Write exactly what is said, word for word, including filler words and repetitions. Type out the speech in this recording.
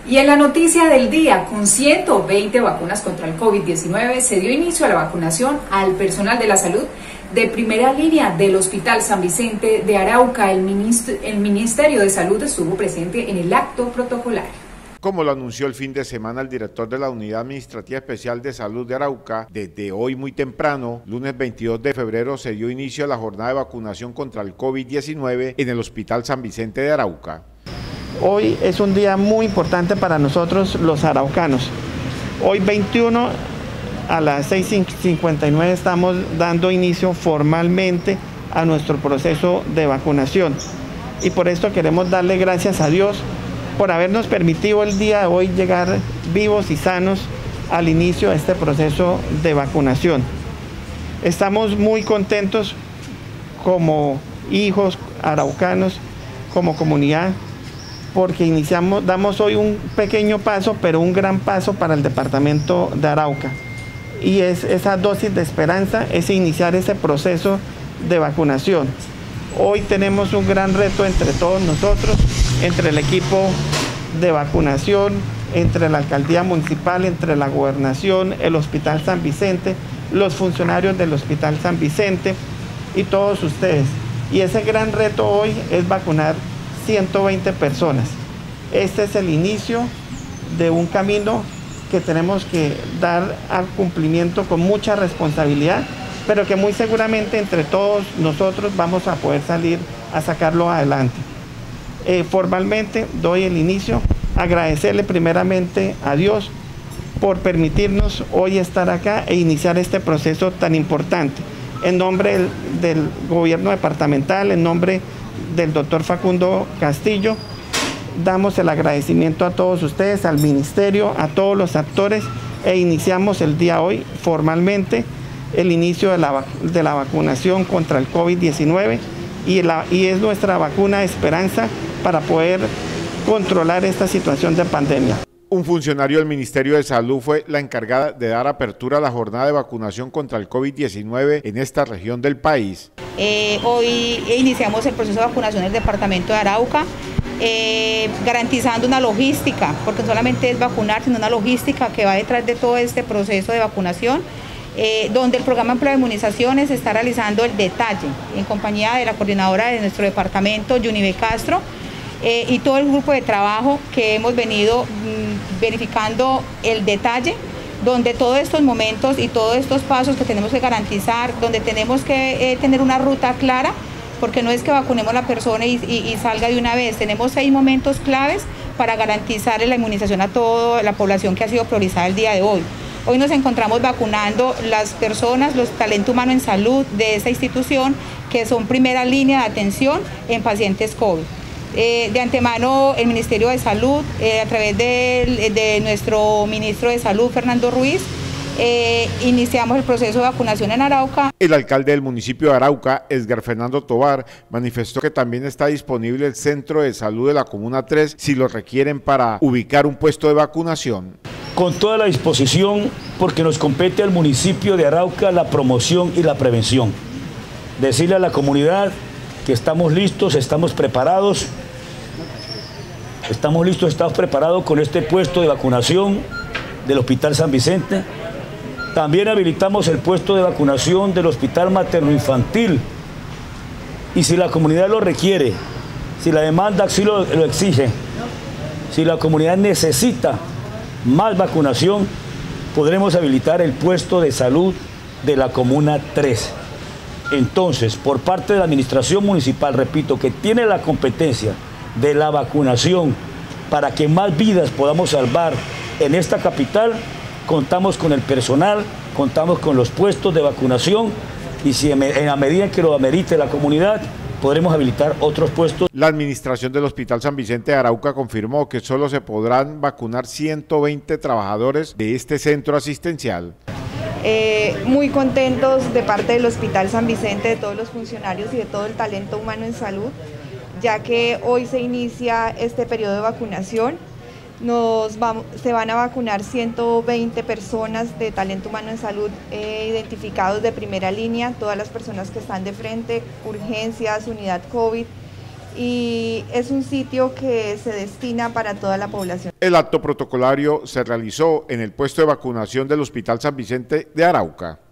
Y en la noticia del día, con ciento veinte vacunas contra el COVID diecinueve, se dio inicio a la vacunación al personal de la salud de primera línea del Hospital San Vicente de Arauca. El, ministro, el Ministerio de Salud estuvo presente en el acto protocolario. Como lo anunció el fin de semana el director de la Unidad Administrativa Especial de Salud de Arauca, desde hoy muy temprano, lunes veintidós de febrero, se dio inicio a la jornada de vacunación contra el COVID diecinueve en el Hospital San Vicente de Arauca. Hoy es un día muy importante para nosotros los araucanos. Hoy veintiuno a las seis cincuenta y nueve estamos dando inicio formalmente a nuestro proceso de vacunación. Y por esto queremos darle gracias a Dios por habernos permitido el día de hoy llegar vivos y sanos al inicio de este proceso de vacunación. Estamos muy contentos como hijos araucanos, como comunidad, porque iniciamos, damos hoy un pequeño paso, pero un gran paso para el departamento de Arauca. Y es esa dosis de esperanza, es iniciar ese proceso de vacunación. Hoy tenemos un gran reto entre todos nosotros, entre el equipo de vacunación, entre la alcaldía municipal, entre la gobernación, el Hospital San Vicente, los funcionarios del Hospital San Vicente y todos ustedes. Y ese gran reto hoy es vacunar ciento veinte personas. Este es el inicio de un camino que tenemos que dar a cumplimiento con mucha responsabilidad, pero que muy seguramente entre todos nosotros vamos a poder salir a sacarlo adelante. Eh, formalmente doy el inicio, agradecerle primeramente a Dios por permitirnos hoy estar acá e iniciar este proceso tan importante. En nombre del, del gobierno departamental, en nombre del doctor Facundo Castillo, damos el agradecimiento a todos ustedes, al ministerio, a todos los actores, e iniciamos el día hoy formalmente el inicio de la, de la vacunación contra el COVID diecinueve y, la, y es nuestra vacuna de esperanza para poder controlar esta situación de pandemia. Un funcionario del Ministerio de Salud fue la encargada de dar apertura a la jornada de vacunación contra el COVID diecinueve en esta región del país. Eh, hoy iniciamos el proceso de vacunación del departamento de Arauca, eh, garantizando una logística, porque no solamente es vacunar, sino una logística que va detrás de todo este proceso de vacunación, eh, donde el programa Empleo de Inmunizaciones está realizando el detalle, en compañía de la coordinadora de nuestro departamento, Yunibe Castro, eh, y todo el grupo de trabajo que hemos venido mmm, verificando el detalle, donde todos estos momentos y todos estos pasos que tenemos que garantizar, donde tenemos que eh, tener una ruta clara, porque no es que vacunemos a la persona y, y, y salga de una vez, tenemos seis momentos claves para garantizar la inmunización a toda la población que ha sido priorizada el día de hoy. Hoy nos encontramos vacunando las personas, los talento humano en salud de esta institución, que son primera línea de atención en pacientes COVID. Eh, de antemano, el Ministerio de Salud, eh, a través de, de nuestro ministro de Salud, Fernando Ruiz, eh, iniciamos el proceso de vacunación en Arauca. El alcalde del municipio de Arauca, Edgar Fernando Tovar, manifestó que también está disponible el centro de salud de la Comuna tres si lo requieren para ubicar un puesto de vacunación. Con toda la disposición, porque nos compete al municipio de Arauca la promoción y la prevención. Decirle a la comunidad que estamos listos, estamos preparados, estamos listos, estamos preparados con este puesto de vacunación del Hospital San Vicente. También habilitamos el puesto de vacunación del Hospital Materno Infantil. Y si la comunidad lo requiere, si la demanda así lo, lo exige, si la comunidad necesita más vacunación, podremos habilitar el puesto de salud de la Comuna tres. Entonces, por parte de la administración municipal, repito, que tiene la competencia de la vacunación para que más vidas podamos salvar en esta capital, contamos con el personal, contamos con los puestos de vacunación y si en la medida que lo amerite la comunidad, podremos habilitar otros puestos. La administración del Hospital San Vicente de Arauca confirmó que solo se podrán vacunar ciento veinte trabajadores de este centro asistencial. Eh, muy contentos de parte del Hospital San Vicente, de todos los funcionarios y de todo el talento humano en salud, ya que hoy se inicia este periodo de vacunación. Nos vamos, se van a vacunar ciento veinte personas de talento humano en salud eh, identificados de primera línea, todas las personas que están de frente, urgencias, unidad COVID, y es un sitio que se destina para toda la población. El acto protocolario se realizó en el puesto de vacunación del Hospital San Vicente de Arauca.